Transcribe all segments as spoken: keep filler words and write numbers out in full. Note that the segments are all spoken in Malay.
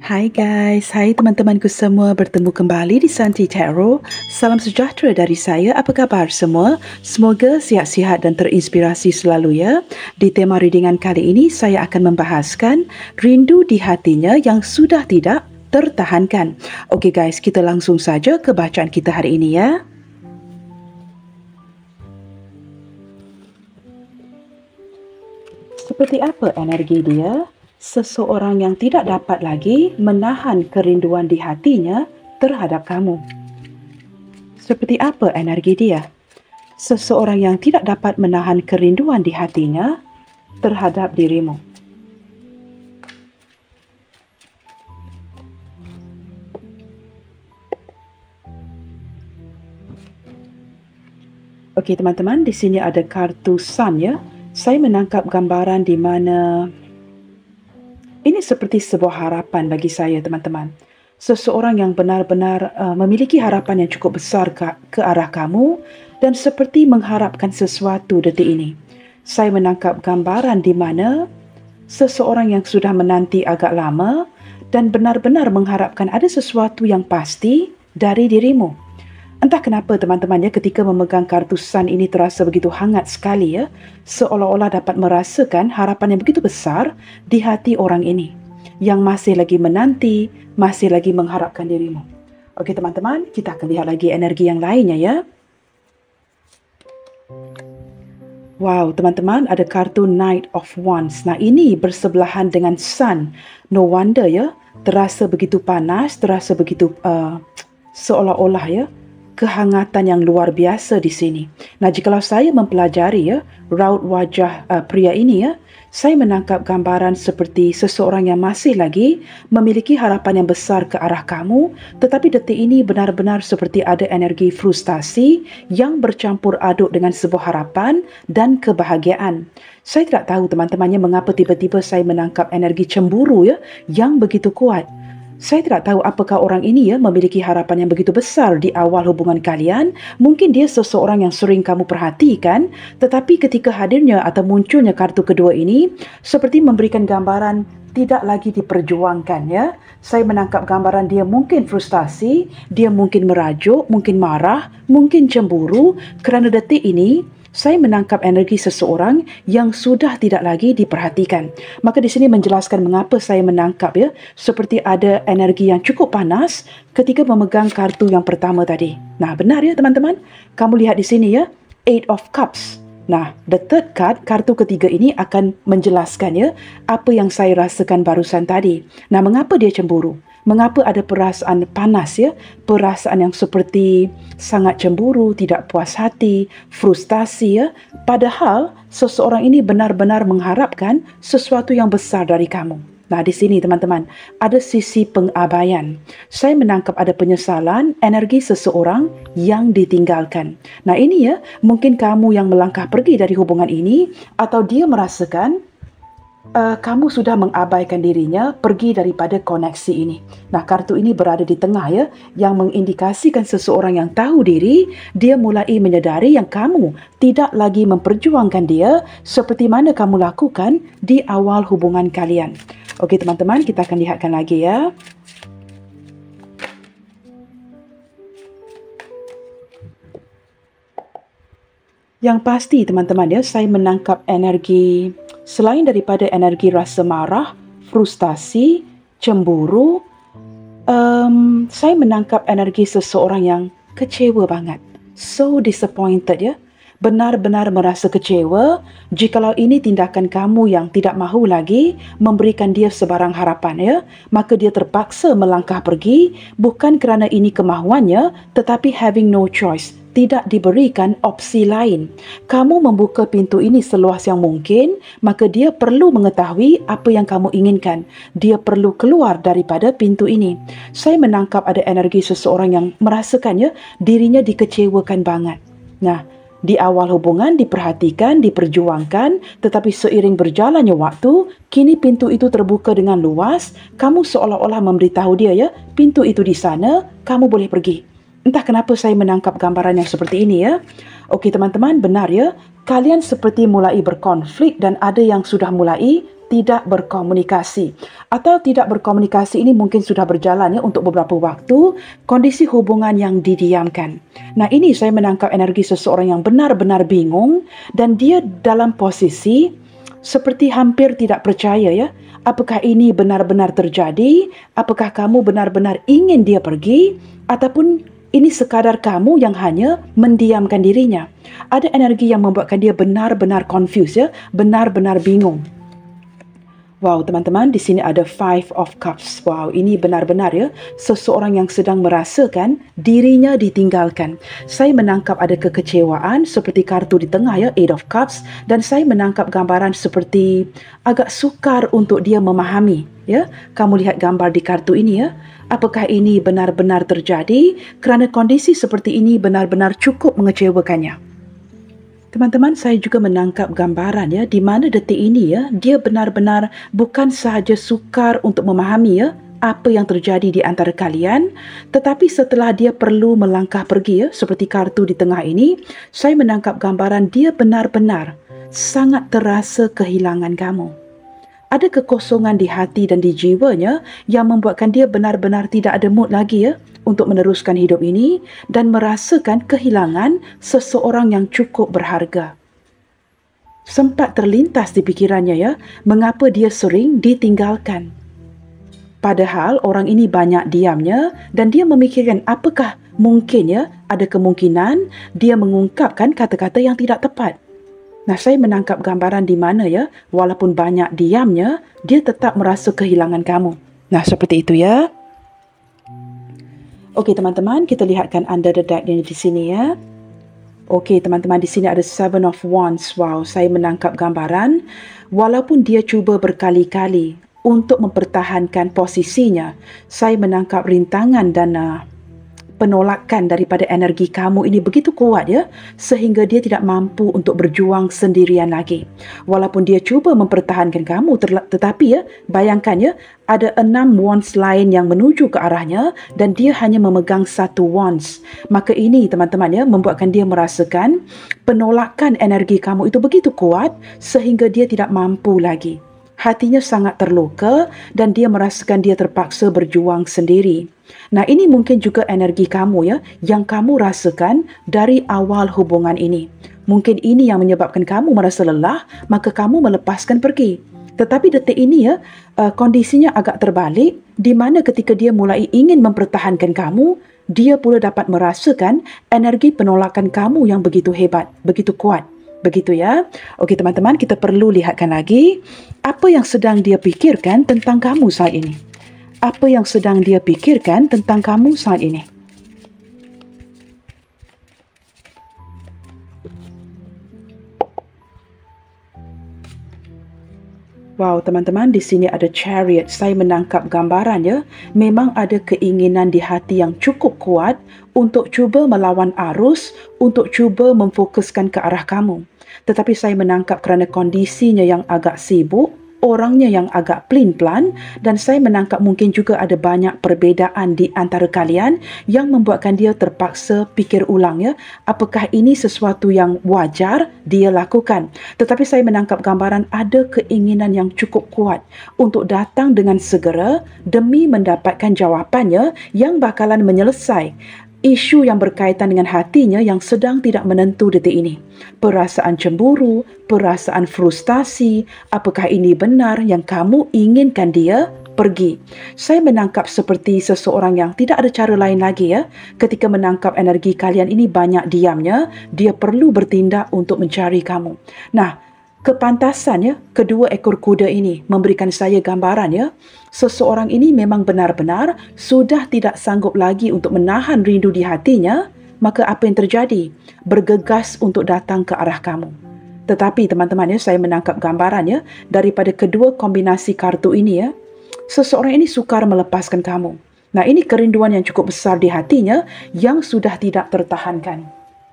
Hai guys, hai teman-temanku semua, bertemu kembali di Santi Tarot. Salam sejahtera dari saya, apa khabar semua? Semoga sihat-sihat dan terinspirasi selalu ya. Di tema readingan kali ini, saya akan membahaskan rindu di hatinya yang sudah tidak tertahankan. Okey guys, kita langsung saja ke bacaan kita hari ini ya. Seperti apa energi dia? Seseorang yang tidak dapat lagi menahan kerinduan di hatinya terhadap kamu. Seperti apa energi dia? Seseorang yang tidak dapat menahan kerinduan di hatinya terhadap dirimu. Okey teman-teman, di sini ada kartu Sun ya. Saya menangkap gambaran di mana ini seperti sebuah harapan bagi saya, teman-teman. Seseorang yang benar-benar uh, memiliki harapan yang cukup besar ke, ke arah kamu dan seperti mengharapkan sesuatu detik ini. Saya menangkap gambaran di mana seseorang yang sudah menanti agak lama dan benar-benar mengharapkan ada sesuatu yang pasti dari dirimu. Entah kenapa teman-teman ya, ketika memegang kartu Sun ini terasa begitu hangat sekali ya, seolah-olah dapat merasakan harapan yang begitu besar di hati orang ini yang masih lagi menanti, masih lagi mengharapkan dirimu. Okey teman-teman, kita akan lihat lagi energi yang lainnya ya. Wow, teman-teman, ada kartu Knight of Wands. Nah, ini bersebelahan dengan Sun. No wonder ya, terasa begitu panas, terasa begitu uh, seolah-olah ya, kehangatan yang luar biasa di sini. Nah, jikalau saya mempelajari ya raut wajah uh, pria ini ya, saya menangkap gambaran seperti seseorang yang masih lagi memiliki harapan yang besar ke arah kamu, tetapi detik ini benar-benar seperti ada energi frustasi yang bercampur aduk dengan sebuah harapan dan kebahagiaan. Saya tidak tahu teman-temannya mengapa tiba-tiba saya menangkap energi cemburu ya yang begitu kuat. Saya tidak tahu apakah orang ini ya memiliki harapan yang begitu besar di awal hubungan kalian. Mungkin dia seseorang yang sering kamu perhatikan, tetapi ketika hadirnya atau munculnya kartu kedua ini seperti memberikan gambaran tidak lagi diperjuangkan ya. Saya menangkap gambaran dia mungkin frustasi, dia mungkin merajuk, mungkin marah, mungkin cemburu kerana detik ini saya menangkap energi seseorang yang sudah tidak lagi diperhatikan. Maka di sini menjelaskan mengapa saya menangkap ya, seperti ada energi yang cukup panas ketika memegang kartu yang pertama tadi. Nah, benar ya teman-teman? Kamu lihat di sini ya, Eight of Cups. Nah, the third card, kartu ketiga ini akan menjelaskan ya apa yang saya rasakan barusan tadi. Nah, mengapa dia cemburu? Mengapa ada perasaan panas ya? Perasaan yang seperti sangat cemburu, tidak puas hati, frustasi ya. Padahal seseorang ini benar-benar mengharapkan sesuatu yang besar dari kamu. Nah, di sini teman-teman, ada sisi pengabaian. Saya menangkap ada penyesalan, energi seseorang yang ditinggalkan. Nah, ini ya, mungkin kamu yang melangkah pergi dari hubungan ini atau dia merasakan Uh, kamu sudah mengabaikan dirinya pergi daripada koneksi ini. Nah, kartu ini berada di tengah ya, yang mengindikasikan seseorang yang tahu diri, dia mulai menyadari yang kamu tidak lagi memperjuangkan dia seperti mana kamu lakukan di awal hubungan kalian. Okey teman-teman, kita akan lihatkan lagi ya. Yang pasti teman-teman ya, saya menangkap energi selain daripada energi rasa marah, frustasi, cemburu, um, saya menangkap energi seseorang yang kecewa banget. So disappointed ya. Benar-benar merasa kecewa jikalau ini tindakan kamu yang tidak mahu lagi memberikan dia sebarang harapan ya. Maka dia terpaksa melangkah pergi bukan kerana ini kemahuannya tetapi having no choice. Tidak diberikan opsi lain. Kamu membuka pintu ini seluas yang mungkin, maka dia perlu mengetahui apa yang kamu inginkan. Dia perlu keluar daripada pintu ini. Saya menangkap ada energi seseorang yang merasakannya dirinya dikecewakan banget. Nah, di awal hubungan diperhatikan, diperjuangkan, tetapi seiring berjalannya waktu, kini pintu itu terbuka dengan luas. Kamu seolah-olah memberitahu dia ya, pintu itu di sana, kamu boleh pergi. Entah kenapa saya menangkap gambaran yang seperti ini ya. Okey teman-teman, benar ya. Kalian seperti mulai berkonflik dan ada yang sudah mulai tidak berkomunikasi. Atau tidak berkomunikasi ini mungkin sudah berjalan ya untuk beberapa waktu, kondisi hubungan yang didiamkan. Nah, ini saya menangkap energi seseorang yang benar-benar bingung dan dia dalam posisi seperti hampir tidak percaya ya. Apakah ini benar-benar terjadi? Apakah kamu benar-benar ingin dia pergi? Ataupun ini sekadar kamu yang hanya mendiamkan dirinya? Ada energi yang membuatkan dia benar-benar confused ya, benar-benar bingung. Wow, teman-teman, di sini ada Five of Cups. Wow, ini benar-benar ya, seseorang yang sedang merasakan dirinya ditinggalkan. Saya menangkap ada kekecewaan seperti kartu di tengah ya, Eight of Cups, dan saya menangkap gambaran seperti agak sukar untuk dia memahami ya. Kamu lihat gambar di kartu ini ya. Apakah ini benar-benar terjadi? Kerana kondisi seperti ini benar-benar cukup mengecewakannya. Teman-teman, saya juga menangkap gambaran ya, di mana detik ini ya, dia benar-benar bukan sahaja sukar untuk memahami ya, apa yang terjadi di antara kalian, tetapi setelah dia perlu melangkah pergi ya, seperti kartu di tengah ini, saya menangkap gambaran dia benar-benar sangat terasa kehilangan kamu. Ada kekosongan di hati dan di jiwanya yang membuatkan dia benar-benar tidak ada mood lagi ya untuk meneruskan hidup ini dan merasakan kehilangan seseorang yang cukup berharga. Sempat terlintas di pikirannya ya, mengapa dia sering ditinggalkan. Padahal orang ini banyak diamnya dan dia memikirkan apakah mungkin ya ada kemungkinan dia mengungkapkan kata-kata yang tidak tepat. Nah, saya menangkap gambaran di mana ya, walaupun banyak diamnya, dia tetap merasa kehilangan kamu. Nah, seperti itu ya. Okey, teman-teman, kita lihatkan under the deck di sini ya. Okey, teman-teman, di sini ada Seven of Wands. Wow, saya menangkap gambaran. Walaupun dia cuba berkali-kali untuk mempertahankan posisinya, saya menangkap rintangan dan uh, penolakan daripada energi kamu ini begitu kuat ya, sehingga dia tidak mampu untuk berjuang sendirian lagi. Walaupun dia cuba mempertahankan kamu, tetapi ya, bayangkan ya, ada enam wands lain yang menuju ke arahnya dan dia hanya memegang satu wands. Maka ini teman-teman ya, membuatkan dia merasakan penolakan energi kamu itu begitu kuat sehingga dia tidak mampu lagi. Hatinya sangat terluka dan dia merasakan dia terpaksa berjuang sendiri. Nah, ini mungkin juga energi kamu ya, yang kamu rasakan dari awal hubungan ini. Mungkin ini yang menyebabkan kamu merasa lelah, maka kamu melepaskan pergi. Tetapi detik ini ya, uh, kondisinya agak terbalik, di mana ketika dia mulai ingin mempertahankan kamu, dia pula dapat merasakan energi penolakan kamu yang begitu hebat, begitu kuat. Begitu ya. Okey teman-teman, kita perlu lihatkan lagi apa yang sedang dia pikirkan tentang kamu saat ini. Apa yang sedang dia pikirkan tentang kamu saat ini. Wow, teman-teman, di sini ada Chariot. Saya menangkap gambaran ya. Memang ada keinginan di hati yang cukup kuat untuk cuba melawan arus, untuk cuba memfokuskan ke arah kamu. Tetapi saya menangkap kerana kondisinya yang agak sibuk, orangnya yang agak pelin-pelan, dan saya menangkap mungkin juga ada banyak perbezaan di antara kalian yang membuatkan dia terpaksa fikir ulang ya, apakah ini sesuatu yang wajar dia lakukan. Tetapi saya menangkap gambaran ada keinginan yang cukup kuat untuk datang dengan segera demi mendapatkan jawapannya yang bakalan menyelesaikan isu yang berkaitan dengan hatinya yang sedang tidak menentu detik ini. Perasaan cemburu, perasaan frustasi, apakah ini benar yang kamu inginkan dia pergi? Saya menangkap seperti seseorang yang tidak ada cara lain lagi ya. Ketika menangkap energi kalian ini banyak diamnya, dia perlu bertindak untuk mencari kamu. Nah, kepantasannya kedua ekor kuda ini memberikan saya gambaran ya, seseorang ini memang benar-benar sudah tidak sanggup lagi untuk menahan rindu di hatinya, maka apa yang terjadi? Bergegas untuk datang ke arah kamu. Tetapi teman-teman ya, saya menangkap gambaran ya, daripada kedua kombinasi kartu ini ya, seseorang ini sukar melepaskan kamu. Nah, ini kerinduan yang cukup besar di hatinya yang sudah tidak tertahankan.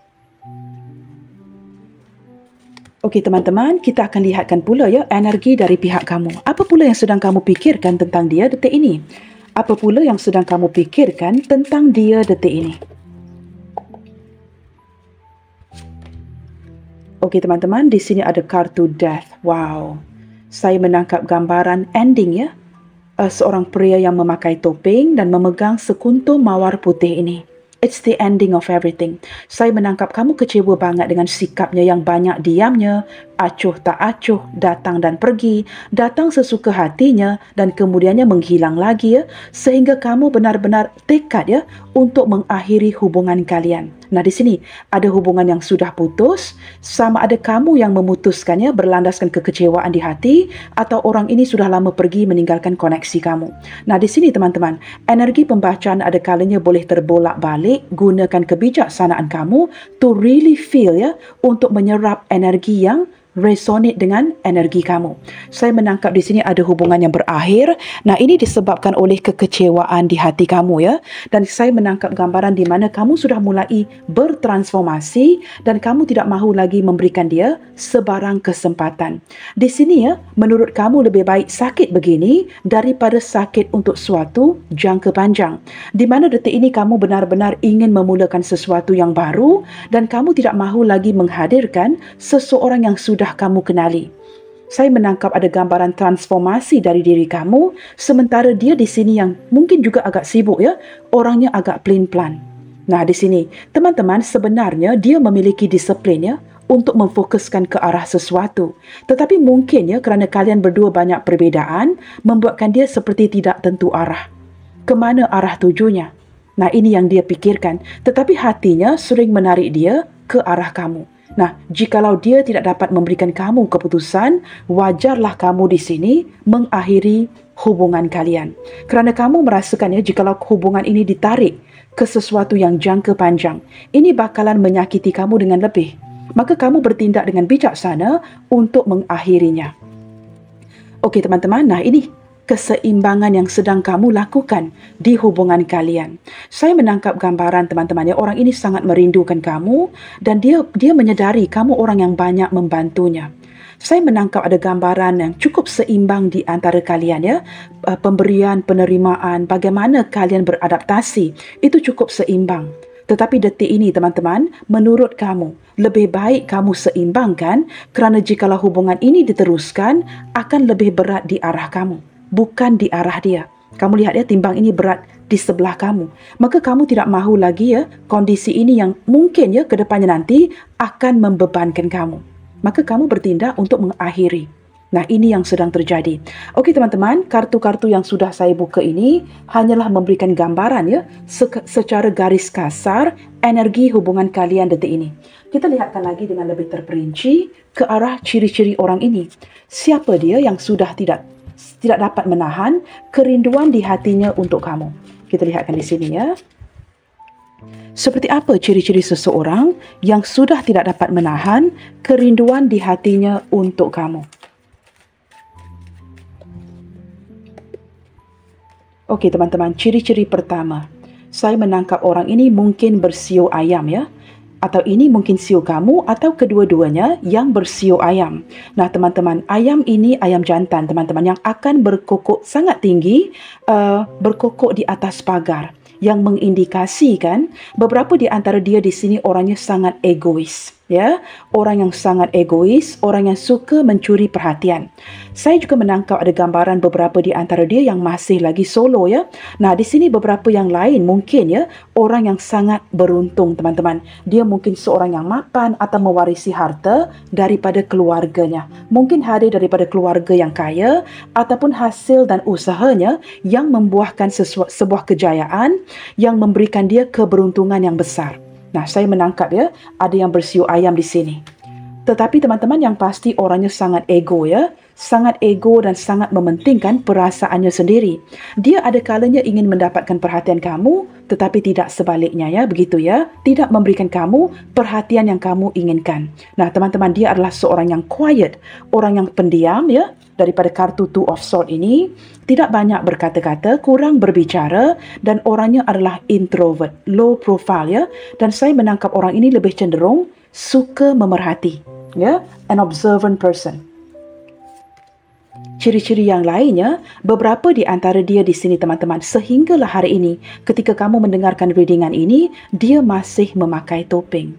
Okey teman-teman, kita akan lihatkan pula ya energi dari pihak kamu. Apa pula yang sedang kamu fikirkan tentang dia detik ini? Apa pula yang sedang kamu fikirkan tentang dia detik ini? Okey teman-teman, di sini ada kartu Death. Wow. Saya menangkap gambaran ending ya. Uh, seorang pria yang memakai topeng dan memegang sekuntum mawar putih ini. It's the ending of everything. Saya menangkap kamu kecewa banget dengan sikapnya yang banyak diamnya, acuh tak acuh, datang dan pergi, datang sesuka hatinya dan kemudiannya menghilang lagi ya, sehingga kamu benar-benar tekad ya untuk mengakhiri hubungan kalian. Nah, di sini ada hubungan yang sudah putus, sama ada kamu yang memutuskannya berlandaskan kekecewaan di hati atau orang ini sudah lama pergi meninggalkan koneksi kamu. Nah, di sini teman-teman, energi pembacaan ada kalanya boleh terbolak-balik. Gunakan kebijaksanaan kamu to really feel ya, untuk menyerap energi yang resonate dengan energi kamu. Saya menangkap di sini ada hubungan yang berakhir. Nah, ini disebabkan oleh kekecewaan di hati kamu ya. Dan saya menangkap gambaran di mana kamu sudah mulai bertransformasi dan kamu tidak mahu lagi memberikan dia sebarang kesempatan. Di sini ya, menurut kamu lebih baik sakit begini daripada sakit untuk suatu jangka panjang. Di mana detik ini kamu benar-benar ingin memulakan sesuatu yang baru dan kamu tidak mahu lagi menghadirkan seseorang yang sudah kamu kenali. Saya menangkap ada gambaran transformasi dari diri kamu, sementara dia di sini yang mungkin juga agak sibuk ya, orangnya agak pelin-pelan. Nah, di sini teman-teman sebenarnya dia memiliki disiplin ya untuk memfokuskan ke arah sesuatu. Tetapi mungkin ya kerana kalian berdua banyak perbezaan membuatkan dia seperti tidak tentu arah. Kemana arah tujunya? Nah, ini yang dia pikirkan. Tetapi hatinya sering menarik dia ke arah kamu. Nah, jikalau dia tidak dapat memberikan kamu keputusan, wajarlah kamu di sini mengakhiri hubungan kalian. Kerana kamu merasakan ya, jikalau hubungan ini ditarik ke sesuatu yang jangka panjang, ini bakalan menyakiti kamu dengan lebih. Maka kamu bertindak dengan bijaksana untuk mengakhirinya. Okey teman-teman, nah ini keseimbangan yang sedang kamu lakukan di hubungan kalian. Saya menangkap gambaran teman-teman ya, orang ini sangat merindukan kamu dan dia dia menyedari kamu orang yang banyak membantunya. Saya menangkap ada gambaran yang cukup seimbang di antara kalian ya. Pemberian, penerimaan, bagaimana kalian beradaptasi, itu cukup seimbang. Tetapi detik ini teman-teman, menurut kamu, lebih baik kamu seimbangkan kerana jikalau hubungan ini diteruskan, akan lebih berat di arah kamu, bukan di arah dia. Kamu lihat ya, timbang ini berat di sebelah kamu. Maka kamu tidak mahu lagi ya, kondisi ini yang mungkin ya ke depannya nanti akan membebankan kamu. Maka kamu bertindak untuk mengakhiri. Nah, ini yang sedang terjadi. Okey teman-teman, kartu-kartu yang sudah saya buka ini hanyalah memberikan gambaran ya, se- secara garis kasar energi hubungan kalian detik ini. Kita lihatkan lagi dengan lebih terperinci ke arah ciri-ciri orang ini. Siapa dia yang sudah tidak tidak dapat menahan kerinduan di hatinya untuk kamu? Kita lihatkan di sini ya. Seperti apa ciri-ciri seseorang yang sudah tidak dapat menahan kerinduan di hatinya untuk kamu? Okey teman-teman, ciri-ciri pertama. Saya menangkap orang ini mungkin bersio ayam ya. Atau ini mungkin sio kamu atau kedua-duanya yang bersio ayam. Nah teman-teman, ayam ini ayam jantan teman-teman yang akan berkokok sangat tinggi, uh, berkokok di atas pagar. Yang mengindikasikan beberapa di antara dia di sini orangnya sangat egois. Ya, orang yang sangat egois, orang yang suka mencuri perhatian. Saya juga menangkap ada gambaran beberapa di antara dia yang masih lagi solo ya. Nah, di sini beberapa yang lain mungkin ya, orang yang sangat beruntung teman-teman. Dia mungkin seorang yang mapan atau mewarisi harta daripada keluarganya. Mungkin hadir daripada keluarga yang kaya ataupun hasil dan usahanya yang membuahkan sesuatu, sebuah kejayaan yang memberikan dia keberuntungan yang besar. Nah, saya menangkap ya, ada yang bersio ayam di sini. Tetapi teman-teman yang pasti orangnya sangat ego ya. Sangat ego dan sangat mementingkan perasaannya sendiri. Dia ada kalanya ingin mendapatkan perhatian kamu, tetapi tidak sebaliknya ya, begitu ya. Tidak memberikan kamu perhatian yang kamu inginkan. Nah, teman-teman, dia adalah seorang yang quiet, orang yang pendiam ya. Daripada kartu Two of Swords ini, tidak banyak berkata-kata, kurang berbicara dan orangnya adalah introvert, low profile ya. Dan saya menangkap orang ini lebih cenderung suka memerhati ya, an observant person. Ciri-ciri yang lainnya, beberapa di antara dia di sini teman-teman, sehinggalah hari ini ketika kamu mendengarkan readingan ini, dia masih memakai topeng.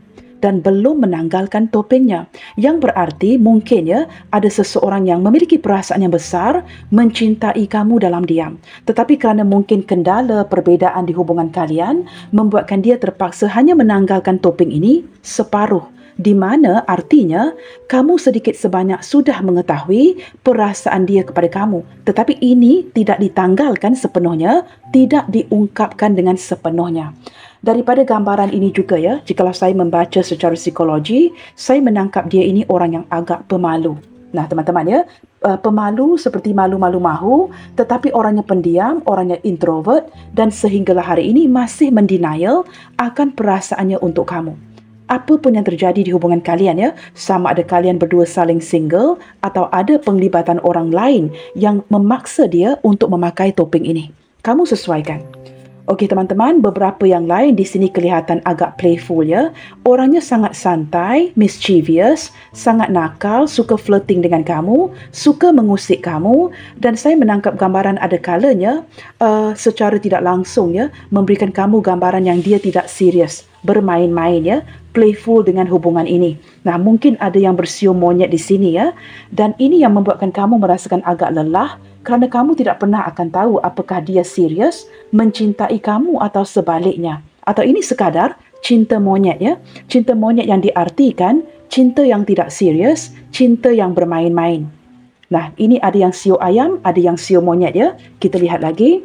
dan belum menanggalkan topengnya. Yang berarti mungkin ya ada seseorang yang memiliki perasaan yang besar mencintai kamu dalam diam. Tetapi kerana mungkin kendala perbezaan di hubungan kalian membuatkan dia terpaksa hanya menanggalkan topeng ini separuh. Di mana artinya kamu sedikit sebanyak sudah mengetahui perasaan dia kepada kamu. Tetapi ini tidak ditanggalkan sepenuhnya, tidak diungkapkan dengan sepenuhnya. Daripada gambaran ini juga ya, jikalau saya membaca secara psikologi, saya menangkap dia ini orang yang agak pemalu. Nah teman-teman ya, uh, pemalu seperti malu-malu mahu, tetapi orangnya pendiam, orangnya introvert dan sehinggalah hari ini masih mendenial akan perasaannya untuk kamu. Apa pun yang terjadi di hubungan kalian ya, sama ada kalian berdua saling single atau ada penglibatan orang lain yang memaksa dia untuk memakai topeng ini. Kamu sesuaikan. Okey teman-teman, beberapa yang lain di sini kelihatan agak playful ya. Orangnya sangat santai, mischievous, sangat nakal, suka flirting dengan kamu, suka mengusik kamu dan saya menangkap gambaran ada kalanya uh, secara tidak langsung ya, memberikan kamu gambaran yang dia tidak serius, bermain-main ya, playful dengan hubungan ini. Nah, mungkin ada yang bersiul monyet di sini ya. Dan ini yang membuatkan kamu merasakan agak lelah kerana kamu tidak pernah akan tahu apakah dia serius mencintai kamu atau sebaliknya. Atau ini sekadar cinta monyet ya. Cinta monyet yang diartikan cinta yang tidak serius, cinta yang bermain-main. Nah, ini ada yang siul ayam, ada yang siul monyet ya. Kita lihat lagi.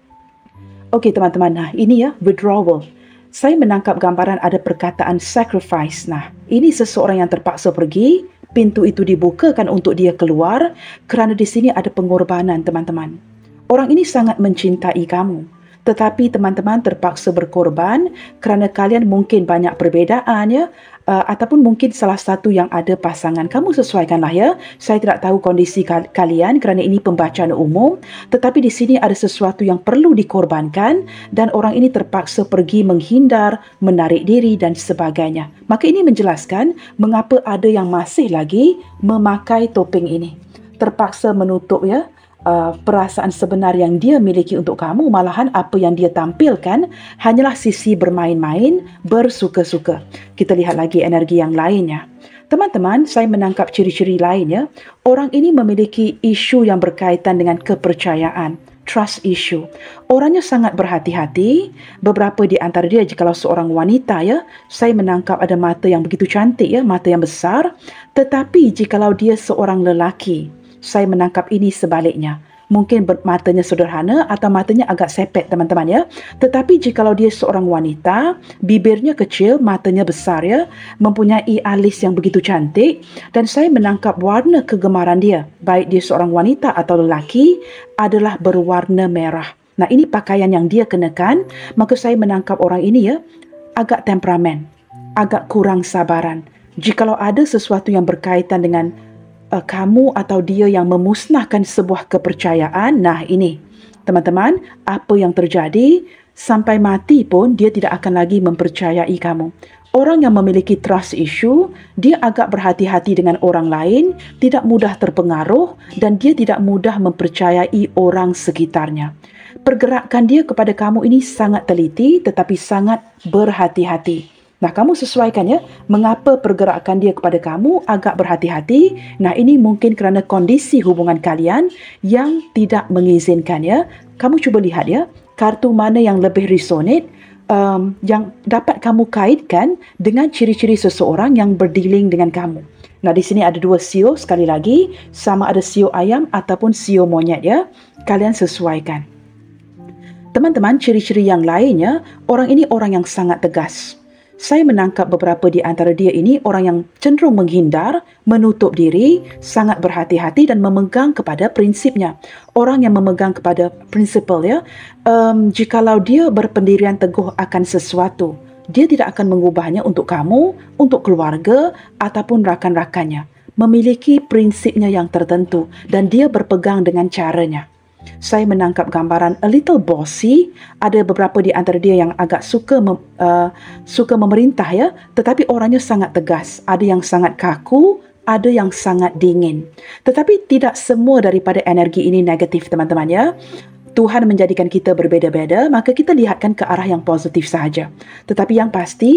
Okey teman-teman, nah ini ya withdrawal. Saya menangkap gambaran ada perkataan sacrifice. Nah, ini seseorang yang terpaksa pergi, pintu itu dibukakan untuk dia keluar kerana di sini ada pengorbanan teman-teman. Orang ini sangat mencintai kamu. Tetapi teman-teman terpaksa berkorban kerana kalian mungkin banyak perbezaan ya, uh, ataupun mungkin salah satu yang ada pasangan. Kamu sesuaikanlah ya. Saya tidak tahu kondisi kal- kalian kerana ini pembacaan umum, tetapi di sini ada sesuatu yang perlu dikorbankan dan orang ini terpaksa pergi menghindar, menarik diri dan sebagainya. Maka ini menjelaskan mengapa ada yang masih lagi memakai topeng ini. Terpaksa menutup ya Uh, perasaan sebenar yang dia miliki untuk kamu, malahan apa yang dia tampilkan hanyalah sisi bermain-main, bersuka-suka. Kita lihat lagi energi yang lainnya. Teman-teman, saya menangkap ciri-ciri lainnya. Orang ini memiliki isu yang berkaitan dengan kepercayaan, trust issue. Orangnya sangat berhati-hati. Beberapa di antara dia, jikalau seorang wanita ya, saya menangkap ada mata yang begitu cantik ya, mata yang besar. Tetapi jikalau dia seorang lelaki, saya menangkap ini sebaliknya. Mungkin matanya sederhana atau matanya agak sepet teman-teman ya. Tetapi jikalau dia seorang wanita, bibirnya kecil, matanya besar ya, mempunyai alis yang begitu cantik dan saya menangkap warna kegemaran dia, baik dia seorang wanita atau lelaki, adalah berwarna merah. Nah, ini pakaian yang dia kenakan, maka saya menangkap orang ini ya agak temperamen, agak kurang sabaran. Jikalau ada sesuatu yang berkaitan dengan Uh, kamu atau dia yang memusnahkan sebuah kepercayaan, nah ini teman-teman, apa yang terjadi sampai mati pun dia tidak akan lagi mempercayai kamu. Orang yang memiliki trust issue, dia agak berhati-hati dengan orang lain, tidak mudah terpengaruh dan dia tidak mudah mempercayai orang sekitarnya. Pergerakan dia kepada kamu ini sangat teliti tetapi sangat berhati-hati. Nah, kamu sesuaikan ya, mengapa pergerakan dia kepada kamu agak berhati-hati. Nah, ini mungkin kerana kondisi hubungan kalian yang tidak mengizinkan ya. Kamu cuba lihat ya, kartu mana yang lebih resonate, um, yang dapat kamu kaitkan dengan ciri-ciri seseorang yang berdealing dengan kamu. Nah, di sini ada dua sio sekali lagi, sama ada sio ayam ataupun sio monyet ya. Kalian sesuaikan. Teman-teman, ciri-ciri yang lainnya, orang ini orang yang sangat tegas. Saya menangkap beberapa di antara dia ini orang yang cenderung menghindar, menutup diri, sangat berhati-hati dan memegang kepada prinsipnya. Orang yang memegang kepada prinsipal ya, um, jikalau dia berpendirian teguh akan sesuatu, dia tidak akan mengubahnya untuk kamu, untuk keluarga ataupun rakan-rakannya. Memiliki prinsipnya yang tertentu dan dia berpegang dengan caranya. Saya menangkap gambaran a little bossy. Ada beberapa di antara dia yang agak suka mem, uh, suka memerintah ya, tetapi orangnya sangat tegas. Ada yang sangat kaku, ada yang sangat dingin. Tetapi tidak semua daripada energi ini negatif teman-teman ya. Tuhan menjadikan kita berbeza-beza, maka kita lihatkan ke arah yang positif sahaja. Tetapi yang pasti,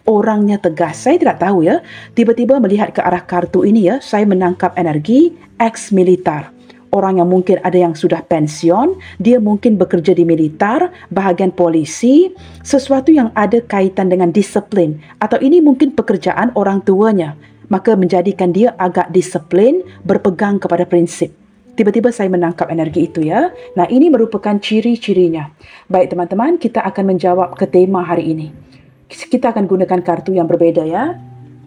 orangnya tegas. Saya tidak tahu ya. Tiba-tiba melihat ke arah kartu ini ya, saya menangkap energi ex-militar. Orang yang mungkin ada yang sudah pensiun, dia mungkin bekerja di militer, bahagian polisi, sesuatu yang ada kaitan dengan disiplin. Atau ini mungkin pekerjaan orang tuanya. Maka menjadikan dia agak disiplin, berpegang kepada prinsip. Tiba-tiba saya menangkap energi itu ya. Nah, ini merupakan ciri-cirinya. Baik teman-teman, kita akan menjawab ke tema hari ini. Kita akan gunakan kartu yang berbeza ya.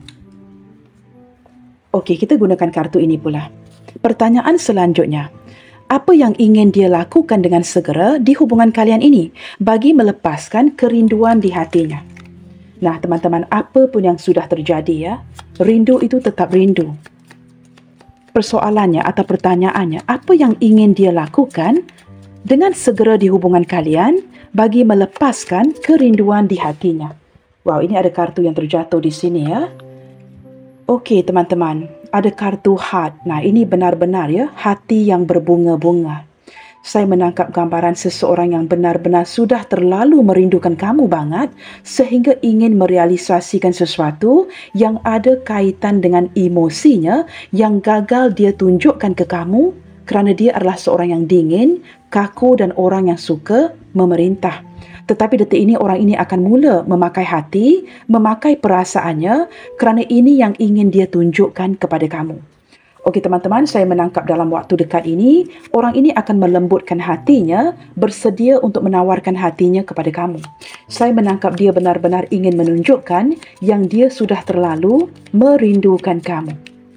Okey, kita gunakan kartu ini pula. Pertanyaan selanjutnya. Apa yang ingin dia lakukan dengan segera di hubungan kalian ini bagi melepaskan kerinduan di hatinya? Nah, teman-teman, apa pun yang sudah terjadi ya, rindu itu tetap rindu. Persoalannya atau pertanyaannya, apa yang ingin dia lakukan dengan segera di hubungan kalian bagi melepaskan kerinduan di hatinya? Wow, ini ada kartu yang terjatuh di sini ya. Okey, teman-teman, ada kartu heart. Nah, ini benar-benar ya, hati yang berbunga-bunga. Saya menangkap gambaran seseorang yang benar-benar sudah terlalu merindukan kamu banget sehingga ingin merealisasikan sesuatu yang ada kaitan dengan emosinya yang gagal dia tunjukkan ke kamu kerana dia adalah seorang yang dingin, kaku dan orang yang suka memerintah. Tetapi detik ini orang ini akan mula memakai hati, memakai perasaannya kerana ini yang ingin dia tunjukkan kepada kamu. Okey teman-teman, saya menangkap dalam waktu dekat ini, orang ini akan melembutkan hatinya, bersedia untuk menawarkan hatinya kepada kamu. Saya menangkap dia benar-benar ingin menunjukkan yang dia sudah terlalu merindukan kamu.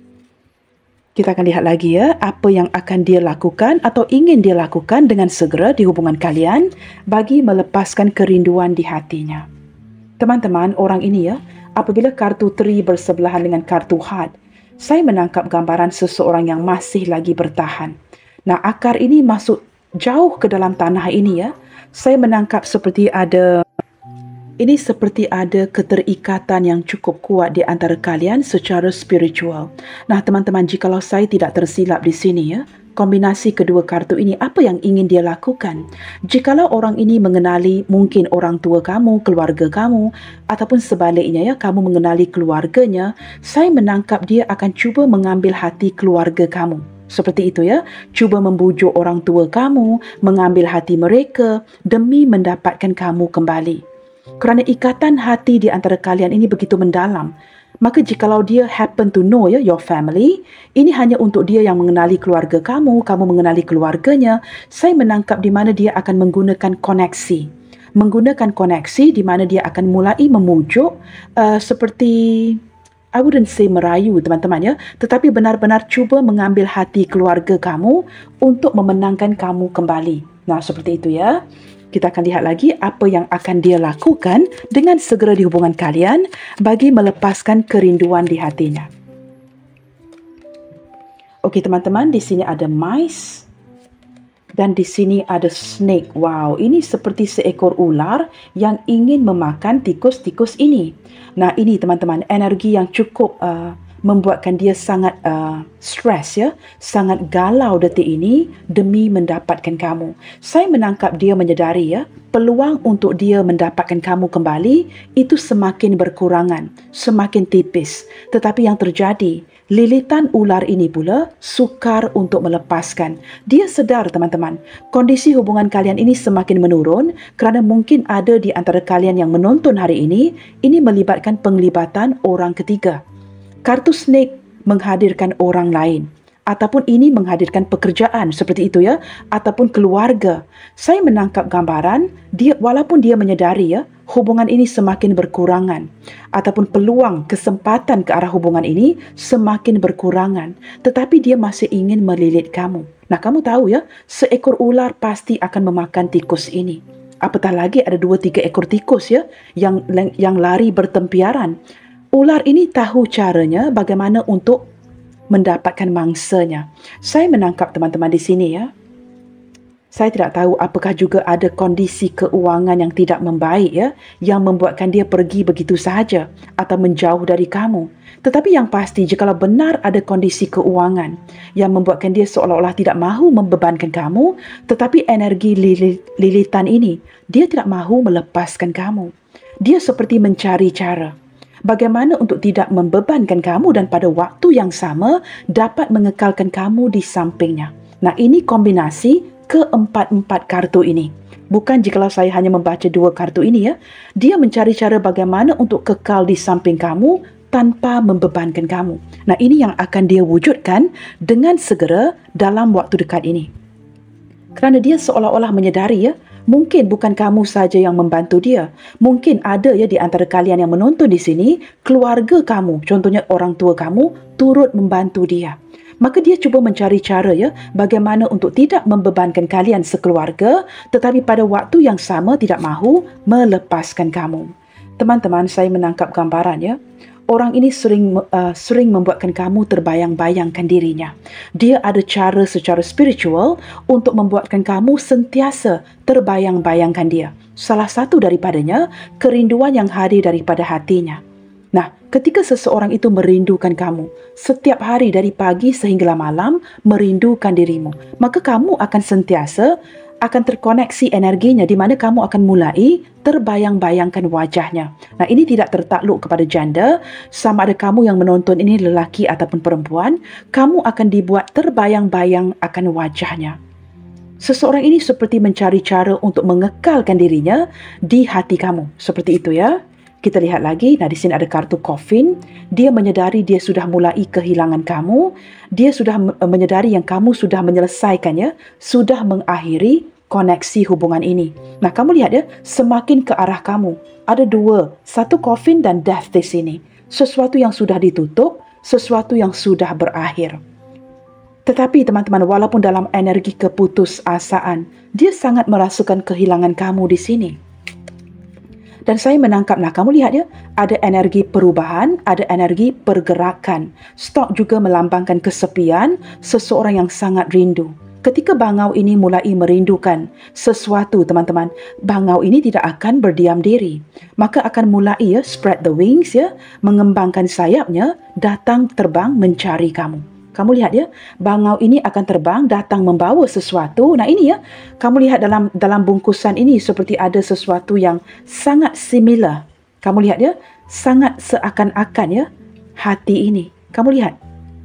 Kita akan lihat lagi ya, apa yang akan dia lakukan atau ingin dia lakukan dengan segera di hubungan kalian bagi melepaskan kerinduan di hatinya. Teman-teman, orang ini ya, apabila kartu three bersebelahan dengan kartu heart, saya menangkap gambaran seseorang yang masih lagi bertahan. Nah, akar ini masuk jauh ke dalam tanah ini ya. Saya menangkap seperti ada, ini seperti ada keterikatan yang cukup kuat di antara kalian secara spiritual. Nah, teman-teman, jikalau saya tidak tersilap di sini ya, kombinasi kedua kartu ini, apa yang ingin dia lakukan? Jikalau orang ini mengenali mungkin orang tua kamu, keluarga kamu, ataupun sebaliknya ya, kamu mengenali keluarganya, saya menangkap dia akan cuba mengambil hati keluarga kamu. Seperti itu ya, cuba membujuk orang tua kamu, mengambil hati mereka demi mendapatkan kamu kembali. Kerana ikatan hati di antara kalian ini begitu mendalam. Maka jikalau dia happen to know ya, your family, ini hanya untuk dia yang mengenali keluarga kamu, kamu mengenali keluarganya, saya menangkap di mana dia akan menggunakan koneksi. Menggunakan koneksi di mana dia akan mulai memujuk uh, seperti, I wouldn't say merayu teman-teman ya, tetapi benar-benar cuba mengambil hati keluarga kamu untuk memenangkan kamu kembali. Nah, seperti itu ya. Kita akan lihat lagi apa yang akan dia lakukan dengan segera di hubungan kalian bagi melepaskan kerinduan di hatinya. Okey teman-teman, di sini ada mice dan di sini ada snake. Wow, ini seperti seekor ular yang ingin memakan tikus-tikus ini. Nah, ini teman-teman, energi yang cukup uh, membuatkan dia sangat uh, stres ya, sangat galau detik ini demi mendapatkan kamu. Saya menangkap dia menyedari ya, peluang untuk dia mendapatkan kamu kembali itu semakin berkurangan, semakin tipis. Tetapi yang terjadi, lilitan ular ini pula sukar untuk melepaskan. Dia sedar teman-teman, kondisi hubungan kalian ini semakin menurun kerana mungkin ada di antara kalian yang menonton hari ini, ini melibatkan penglibatan orang ketiga. Kartu snake menghadirkan orang lain ataupun ini menghadirkan pekerjaan seperti itu ya, ataupun keluarga. Saya menangkap gambaran dia walaupun dia menyedari ya hubungan ini semakin berkurangan ataupun peluang kesempatan ke arah hubungan ini semakin berkurangan, tetapi dia masih ingin melilit kamu. Nah, kamu tahu ya, seekor ular pasti akan memakan tikus ini. Apatah lagi ada dua tiga ekor tikus ya yang yang lari bertempiaran. Ular ini tahu caranya bagaimana untuk mendapatkan mangsanya. Saya menangkap teman-teman di sini ya. Saya tidak tahu apakah juga ada kondisi keuangan yang tidak membaik ya, yang membuatkan dia pergi begitu sahaja atau menjauh dari kamu. Tetapi yang pasti, jikalau benar ada kondisi keuangan yang membuatkan dia seolah-olah tidak mahu membebankan kamu, tetapi energi lilitan ini, dia tidak mahu melepaskan kamu. Dia seperti mencari cara. Bagaimana untuk tidak membebankan kamu dan pada waktu yang sama dapat mengekalkan kamu di sampingnya. Nah, ini kombinasi keempat-empat kartu ini. Bukan jikalau saya hanya membaca dua kartu ini ya. Dia mencari cara bagaimana untuk kekal di samping kamu tanpa membebankan kamu. Nah, ini yang akan dia wujudkan dengan segera dalam waktu dekat ini. Kerana dia seolah-olah menyedari ya, mungkin bukan kamu saja yang membantu dia. Mungkin ada ya di antara kalian yang menonton di sini, keluarga kamu, contohnya orang tua kamu, turut membantu dia. Maka dia cuba mencari cara ya, bagaimana untuk tidak membebankan kalian sekeluarga, tetapi pada waktu yang sama tidak mahu melepaskan kamu. Teman-teman, saya menangkap gambaran ya. Orang ini sering uh, sering membuatkan kamu terbayang-bayangkan dirinya. Dia ada cara secara spiritual untuk membuatkan kamu sentiasa terbayang-bayangkan dia. Salah satu daripadanya, kerinduan yang hadir daripada hatinya. Nah, ketika seseorang itu merindukan kamu, setiap hari dari pagi sehingga malam merindukan dirimu, maka kamu akan sentiasa akan terkoneksi energinya di mana kamu akan mulai terbayang-bayangkan wajahnya. Nah, ini tidak tertakluk kepada janda, sama ada kamu yang menonton ini lelaki ataupun perempuan, kamu akan dibuat terbayang-bayang akan wajahnya. Seseorang ini seperti mencari cara untuk mengekalkan dirinya di hati kamu. Seperti itu ya. Kita lihat lagi, nah di sini ada kartu coffin. Dia menyedari dia sudah mulai kehilangan kamu. Dia sudah menyedari yang kamu sudah menyelesaikannya, sudah mengakhiri koneksi hubungan ini. Nah, kamu lihat ya, semakin ke arah kamu. Ada dua, satu coffin dan death di sini. Sesuatu yang sudah ditutup, sesuatu yang sudah berakhir. Tetapi teman-teman, walaupun dalam energi keputusasaan, dia sangat merasakan kehilangan kamu di sini. Dan saya menangkap, nah kamu lihat ya, ada energi perubahan, ada energi pergerakan. Stok juga melambangkan kesepian, seseorang yang sangat rindu. Ketika bangau ini mulai merindukan sesuatu, teman-teman, bangau ini tidak akan berdiam diri. Maka akan mulai ya, spread the wings ya, mengembangkan sayapnya, datang terbang mencari kamu. Kamu lihat ya, bangau ini akan terbang, datang membawa sesuatu. Nah ini ya, kamu lihat dalam dalam bungkusan ini seperti ada sesuatu yang sangat similar. Kamu lihat ya, sangat seakan-akan ya, hati ini. Kamu lihat,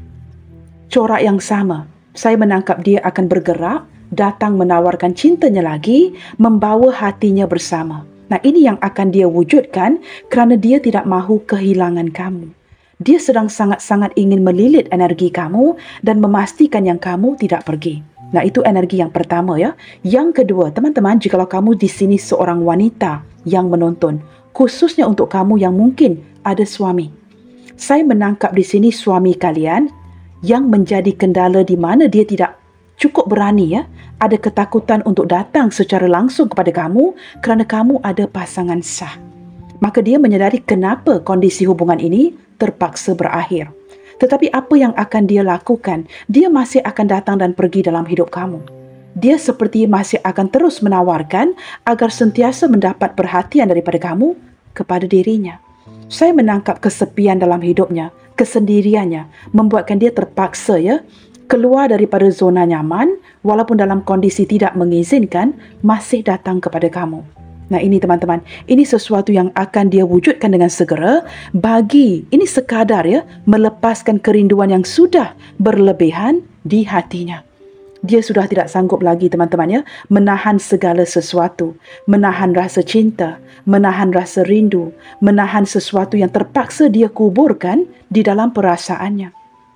corak yang sama. Saya menangkap dia akan bergerak, datang menawarkan cintanya lagi, membawa hatinya bersama. Nah ini yang akan dia wujudkan kerana dia tidak mahu kehilangan kamu. Dia sedang sangat-sangat ingin melilit energi kamu dan memastikan yang kamu tidak pergi. Nah, itu energi yang pertama ya. Yang kedua, teman-teman, jikalau kamu di sini seorang wanita yang menonton, khususnya untuk kamu yang mungkin ada suami. Saya menangkap di sini suami kalian yang menjadi kendala di mana dia tidak cukup berani ya. Ada ketakutan untuk datang secara langsung kepada kamu kerana kamu ada pasangan sah. Maka dia menyedari kenapa kondisi hubungan ini terpaksa berakhir. Tetapi apa yang akan dia lakukan? Dia masih akan datang dan pergi dalam hidup kamu. Dia seperti masih akan terus menawarkan agar sentiasa mendapat perhatian daripada kamu kepada dirinya. Saya menangkap kesepian dalam hidupnya, kesendiriannya, membuatkan dia terpaksa ya, keluar daripada zona nyaman, walaupun dalam kondisi tidak mengizinkan, masih datang kepada kamu. Nah ini teman-teman, ini sesuatu yang akan dia wujudkan dengan segera bagi, ini sekadar ya, melepaskan kerinduan yang sudah berlebihan di hatinya. Dia sudah tidak sanggup lagi teman-teman ya, menahan segala sesuatu, menahan rasa cinta, menahan rasa rindu, menahan sesuatu yang terpaksa dia kuburkan di dalam perasaannya.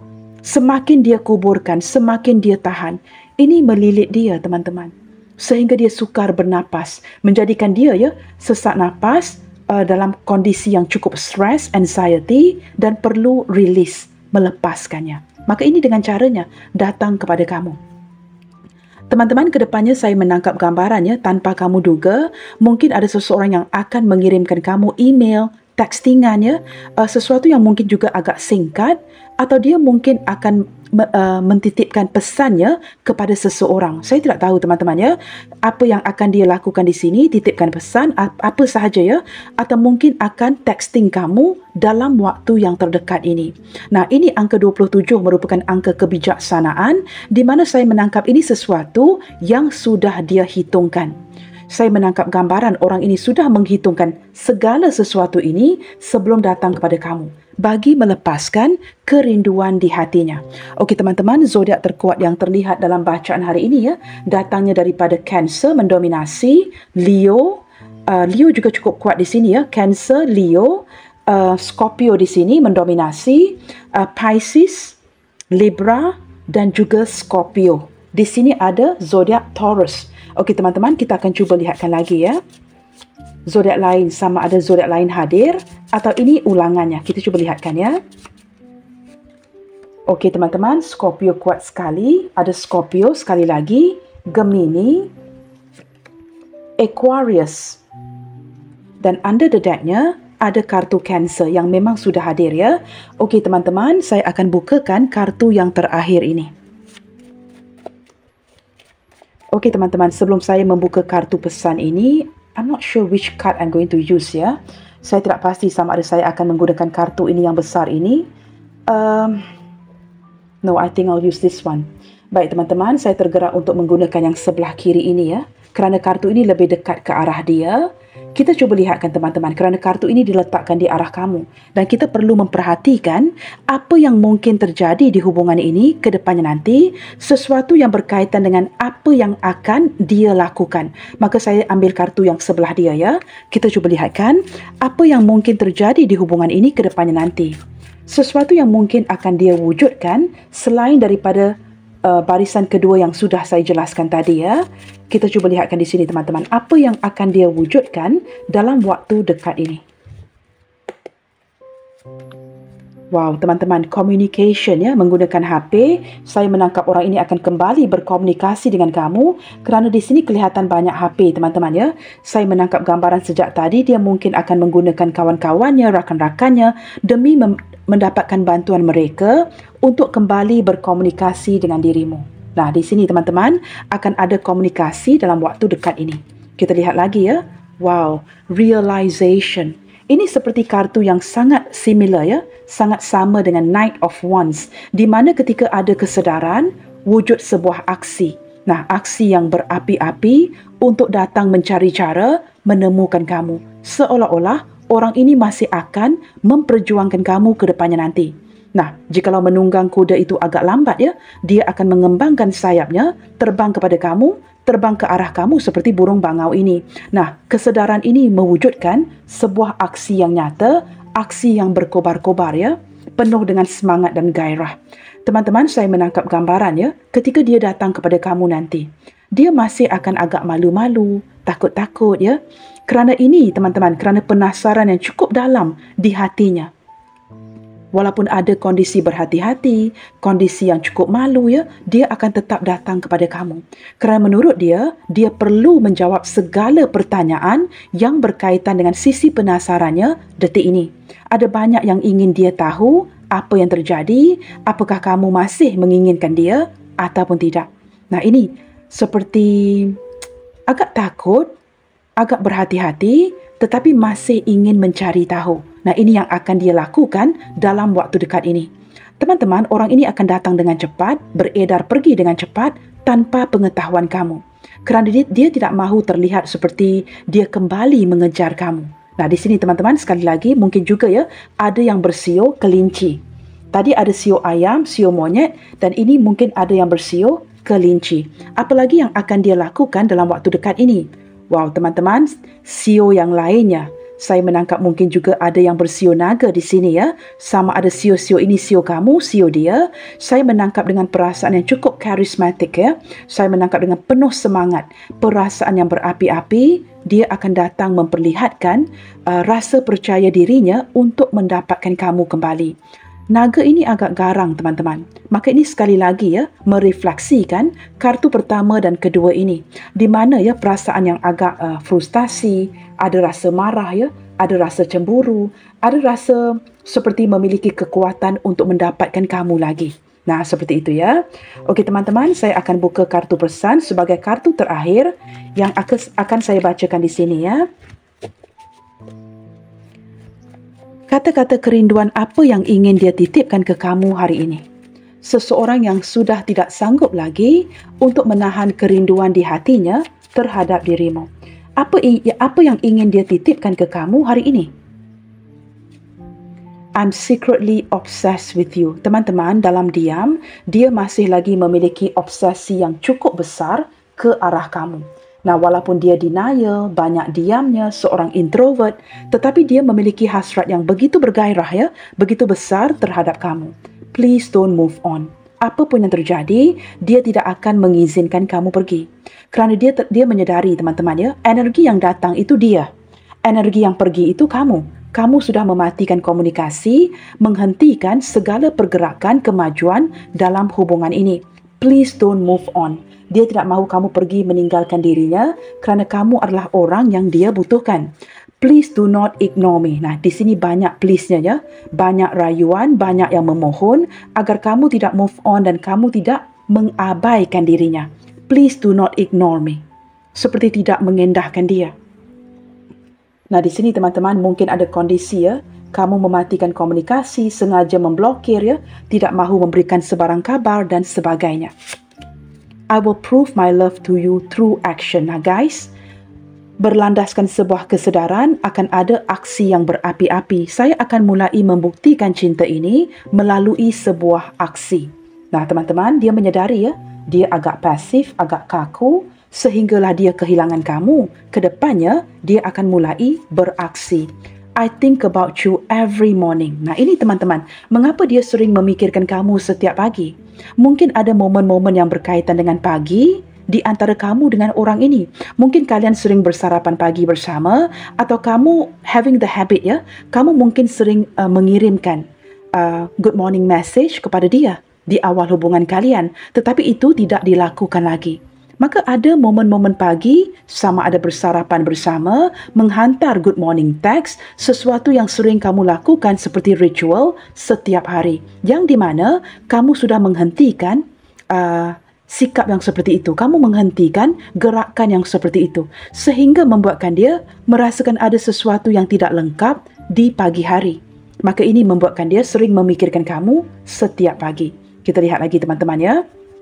Semakin dia kuburkan, semakin dia tahan, ini melilit dia teman-teman. Sehingga dia sukar bernapas, menjadikan dia ya sesak napas uh, dalam kondisi yang cukup stress, anxiety dan perlu release, melepaskannya. Maka ini dengan caranya datang kepada kamu. Teman-teman, kedepannya saya menangkap gambarannya tanpa kamu duga, mungkin ada seseorang yang akan mengirimkan kamu email, textingan ya, uh, sesuatu yang mungkin juga agak singkat, atau dia mungkin akan uh, mentitipkan pesannya kepada seseorang. Saya tidak tahu teman-teman ya, apa yang akan dia lakukan di sini, titipkan pesan apa sahaja ya, atau mungkin akan texting kamu dalam waktu yang terdekat ini. Nah, ini angka dua puluh tujuh merupakan angka kebijaksanaan di mana saya menangkap ini sesuatu yang sudah dia hitungkan. Saya menangkap gambaran orang ini sudah menghitungkan segala sesuatu ini sebelum datang kepada kamu, bagi melepaskan kerinduan di hatinya. Okey teman-teman, zodiak terkuat yang terlihat dalam bacaan hari ini ya, datangnya daripada Cancer mendominasi, Leo, uh, Leo juga cukup kuat di sini ya, Cancer, Leo, uh, Scorpio di sini mendominasi, uh, Pisces, Libra dan juga Scorpio. Di sini ada zodiak Taurus. Okey teman-teman, kita akan cuba lihatkan lagi ya. Zodiak lain, sama ada zodiak lain hadir atau ini ulangannya. Kita cuba lihatkan ya. Okey teman-teman, Scorpio kuat sekali. Ada Scorpio sekali lagi, Gemini, Aquarius. Dan under the deck-nya ada kartu Cancer yang memang sudah hadir ya. Okey teman-teman, saya akan bukakan kartu yang terakhir ini. Okey teman-teman, sebelum saya membuka kartu pesan ini, I'm not sure which card I'm going to use ya. Saya tidak pasti sama ada saya akan menggunakan kartu ini yang besar ini. Um, no, I think I'll use this one. Baik teman-teman, saya tergerak untuk menggunakan yang sebelah kiri ini ya. Kerana kartu ini lebih dekat ke arah dia. Kita cuba lihatkan teman-teman, kerana kartu ini diletakkan di arah kamu. Dan kita perlu memperhatikan apa yang mungkin terjadi di hubungan ini ke depannya nanti. Sesuatu yang berkaitan dengan apa yang akan dia lakukan. Maka saya ambil kartu yang sebelah dia ya. Kita cuba lihatkan apa yang mungkin terjadi di hubungan ini ke depannya nanti. Sesuatu yang mungkin akan dia wujudkan selain daripada Uh, barisan kedua yang sudah saya jelaskan tadi ya. Kita cuba lihatkan di sini teman-teman, apa yang akan dia wujudkan dalam waktu dekat ini. Wow, teman-teman, communication ya, menggunakan H P. Saya menangkap orang ini akan kembali berkomunikasi dengan kamu kerana di sini kelihatan banyak H P, teman-teman ya. Saya menangkap gambaran sejak tadi dia mungkin akan menggunakan kawan-kawannya, rakan-rakannya demi mem- mendapatkan bantuan mereka untuk kembali berkomunikasi dengan dirimu. Nah, di sini teman-teman akan ada komunikasi dalam waktu dekat ini. Kita lihat lagi ya. Wow, realization. Ini seperti kartu yang sangat similar ya, sangat sama dengan Knight of Wands, di mana ketika ada kesedaran, wujud sebuah aksi. Nah, aksi yang berapi-api untuk datang mencari cara menemukan kamu. Seolah-olah orang ini masih akan memperjuangkan kamu ke depannya nanti. Nah, jikalau menunggang kuda itu agak lambat ya, dia akan mengembangkan sayapnya, terbang kepada kamu, terbang ke arah kamu seperti burung bangau ini. Nah, kesedaran ini mewujudkan sebuah aksi yang nyata, aksi yang berkobar-kobar ya, penuh dengan semangat dan gairah. Teman-teman, saya menangkap gambaran ya, ketika dia datang kepada kamu nanti, dia masih akan agak malu-malu, takut-takut ya. Kerana ini teman-teman, kerana penasaran yang cukup dalam di hatinya. Walaupun ada kondisi berhati-hati, kondisi yang cukup malu ya, dia akan tetap datang kepada kamu. Kerana menurut dia, dia perlu menjawab segala pertanyaan yang berkaitan dengan sisi penasarannya detik ini. Ada banyak yang ingin dia tahu apa yang terjadi, apakah kamu masih menginginkan dia ataupun tidak. Nah, ini seperti agak takut, agak berhati-hati, tetapi masih ingin mencari tahu. Nah, ini yang akan dia lakukan dalam waktu dekat ini. Teman-teman, orang ini akan datang dengan cepat, beredar pergi dengan cepat, tanpa pengetahuan kamu. Kerana dia, dia tidak mahu terlihat seperti dia kembali mengejar kamu. Nah, di sini teman-teman, sekali lagi, mungkin juga ya, ada yang bersio kelinci. Tadi ada sio ayam, sio monyet, dan ini mungkin ada yang bersio kelinci. Apalagi yang akan dia lakukan dalam waktu dekat ini? Wow, teman-teman, sio yang lainnya. Saya menangkap mungkin juga ada yang bersio naga di sini ya. Sama ada sio-sio ini sio kamu, sio dia. Saya menangkap dengan perasaan yang cukup karismatik ya. Saya menangkap dengan penuh semangat. Perasaan yang berapi-api. Dia akan datang memperlihatkan uh, rasa percaya dirinya untuk mendapatkan kamu kembali. Naga ini agak garang teman-teman. Maka ini sekali lagi ya, merefleksikan kartu pertama dan kedua ini. Di mana ya perasaan yang agak uh, frustasi, ada rasa marah ya, ada rasa cemburu, ada rasa seperti memiliki kekuatan untuk mendapatkan kamu lagi. Nah, seperti itu ya. Okey teman-teman, saya akan buka kartu pesan sebagai kartu terakhir yang akan, akan saya bacakan di sini ya. Kata-kata kerinduan apa yang ingin dia titipkan ke kamu hari ini? Seseorang yang sudah tidak sanggup lagi untuk menahan kerinduan di hatinya terhadap dirimu. Apa, apa yang ingin dia titipkan ke kamu hari ini? I'm secretly obsessed with you. Teman-teman, dalam diam, dia masih lagi memiliki obsesi yang cukup besar ke arah kamu. Nah, walaupun dia denial, banyak diamnya, seorang introvert, tetapi dia memiliki hasrat yang begitu bergairah ya, begitu besar terhadap kamu. Please don't move on. Apa pun yang terjadi, dia tidak akan mengizinkan kamu pergi. Kerana dia dia menyedari, teman-teman ya, energi yang datang itu dia. Energi yang pergi itu kamu. Kamu sudah mematikan komunikasi, menghentikan segala pergerakan kemajuan dalam hubungan ini. Please don't move on. Dia tidak mahu kamu pergi meninggalkan dirinya kerana kamu adalah orang yang dia butuhkan. Please do not ignore me. Nah, di sini banyak please-nya ya. Banyak rayuan, banyak yang memohon agar kamu tidak move on dan kamu tidak mengabaikan dirinya. Please do not ignore me. Seperti tidak mengendahkan dia. Nah, di sini teman-teman mungkin ada kondisi ya, kamu mematikan komunikasi, sengaja memblokir ya, tidak mahu memberikan sebarang kabar dan sebagainya. I will prove my love to you through action. Nah guys, berlandaskan sebuah kesedaran akan ada aksi yang berapi-api. Saya akan mulai membuktikan cinta ini melalui sebuah aksi. Nah teman-teman, dia menyedari ya, dia agak pasif, agak kaku, sehinggalah dia kehilangan kamu. Kedepannya, dia akan mulai beraksi. I think about you every morning. Nah ini teman-teman, mengapa dia sering memikirkan kamu setiap pagi? Mungkin ada momen-momen yang berkaitan dengan pagi di antara kamu dengan orang ini. Mungkin kalian sering bersarapan pagi bersama, atau kamu having the habit ya, kamu mungkin sering uh, mengirimkan uh, good morning message kepada dia di awal hubungan kalian, tetapi itu tidak dilakukan lagi. Maka ada momen-momen pagi, sama ada bersarapan bersama, menghantar good morning text, sesuatu yang sering kamu lakukan seperti ritual setiap hari. Yang di mana kamu sudah menghentikan uh, sikap yang seperti itu. Kamu menghentikan gerakan yang seperti itu. Sehingga membuatkan dia merasakan ada sesuatu yang tidak lengkap di pagi hari. Maka ini membuatkan dia sering memikirkan kamu setiap pagi. Kita lihat lagi teman-teman ya.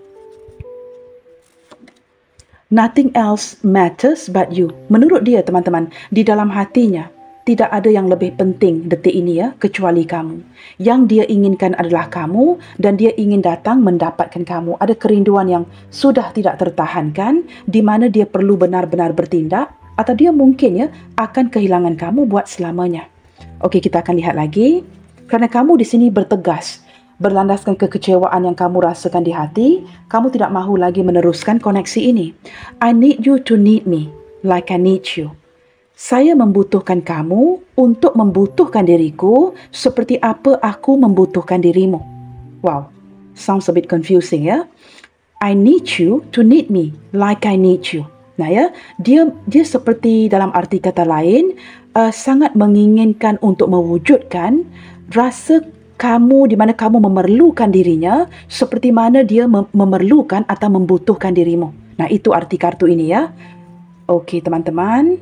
Nothing else matters but you. Menurut dia teman-teman, di dalam hatinya tidak ada yang lebih penting detik ini ya kecuali kamu. Yang dia inginkan adalah kamu dan dia ingin datang mendapatkan kamu. Ada kerinduan yang sudah tidak tertahankan di mana dia perlu benar-benar bertindak atau dia mungkin ya akan kehilangan kamu buat selamanya. Okey, kita akan lihat lagi. Kerana kamu di sini bertegas, berlandaskan kekecewaan yang kamu rasakan di hati, kamu tidak mahu lagi meneruskan koneksi ini. I need you to need me like I need you. Saya membutuhkan kamu untuk membutuhkan diriku seperti apa aku membutuhkan dirimu. Wow, sounds a bit confusing ya. I need you to need me like I need you. Nah ya, dia dia seperti dalam arti kata lain, uh, sangat menginginkan untuk mewujudkan rasa kamu di mana kamu memerlukan dirinya seperti mana dia mem- memerlukan atau membutuhkan dirimu. Nah, itu arti kartu ini ya. Okey, teman-teman.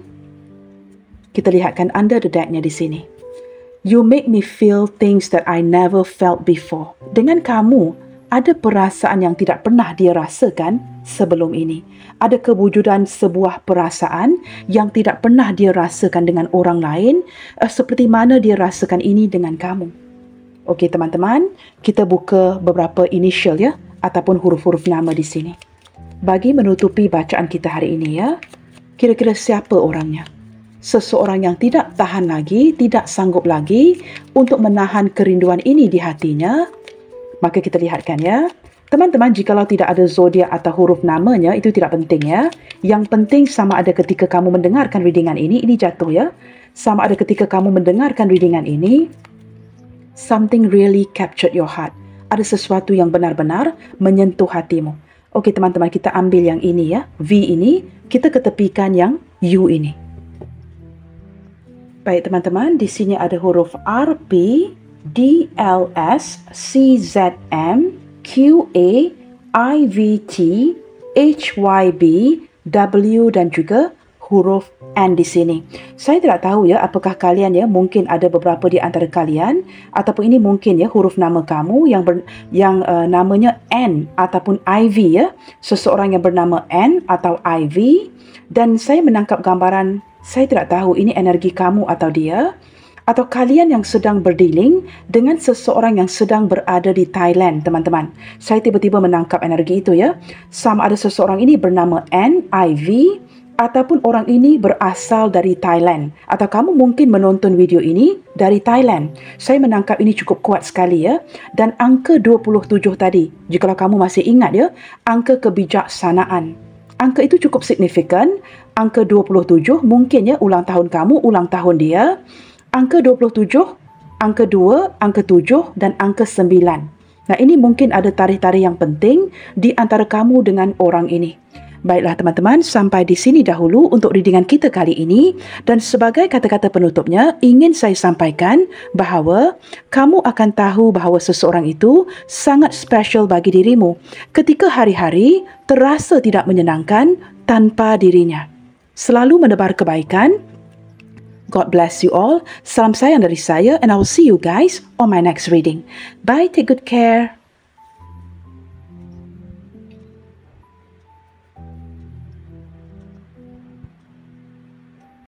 Kita lihatkan under the deck-nya di sini. You make me feel things that I never felt before. Dengan kamu, ada perasaan yang tidak pernah dia rasakan sebelum ini. Ada kewujudan sebuah perasaan yang tidak pernah dia rasakan dengan orang lain, uh, seperti mana dia rasakan ini dengan kamu. Okey teman-teman, kita buka beberapa initial ya, ataupun huruf-huruf nama di sini. Bagi menutupi bacaan kita hari ini ya, kira-kira siapa orangnya? Seseorang yang tidak tahan lagi, tidak sanggup lagi untuk menahan kerinduan ini di hatinya. Maka kita lihatkan ya. Teman-teman, jikalau tidak ada zodiak atau huruf namanya, itu tidak penting ya. Yang penting sama ada ketika kamu mendengarkan readingan ini, ini jatuh ya. Sama ada ketika kamu mendengarkan readingan ini, something really captured your heart. Ada sesuatu yang benar-benar menyentuh hatimu. Okey teman-teman, kita ambil yang ini ya. V ini, kita ketepikan yang U ini. Baik teman-teman, di sini ada huruf R, P, D, L, S, C, Z, M, Q, A, I, V, T, H, Y, B, W dan juga huruf N di sini. Saya tidak tahu ya apakah kalian ya, mungkin ada beberapa di antara kalian ataupun ini mungkin ya huruf nama kamu yang ber, yang uh, namanya N ataupun I V ya. Seseorang yang bernama N atau I V, dan saya menangkap gambaran, saya tidak tahu ini energi kamu atau dia, atau kalian yang sedang berdealing dengan seseorang yang sedang berada di Thailand, teman-teman. Saya tiba-tiba menangkap energi itu ya. Sama ada seseorang ini bernama N, I V, ataupun orang ini berasal dari Thailand. Atau kamu mungkin menonton video ini dari Thailand. Saya menangkap ini cukup kuat sekali ya. Dan angka dua puluh tujuh tadi, jikalau kamu masih ingat ya, angka kebijaksanaan. Angka itu cukup signifikan. Angka dua puluh tujuh mungkin ya ulang tahun kamu, ulang tahun dia. Angka dua puluh tujuh, angka dua, angka tujuh dan angka sembilan. Nah, ini mungkin ada tarikh-tarikh yang penting di antara kamu dengan orang ini. Baiklah teman-teman, sampai di sini dahulu untuk readingan kita kali ini. Dan sebagai kata-kata penutupnya, ingin saya sampaikan bahawa kamu akan tahu bahawa seseorang itu sangat special bagi dirimu ketika hari-hari terasa tidak menyenangkan tanpa dirinya. Selalu menebar kebaikan. God bless you all. Salam sayang dari saya, and I will see you guys on my next reading. Bye, take good care.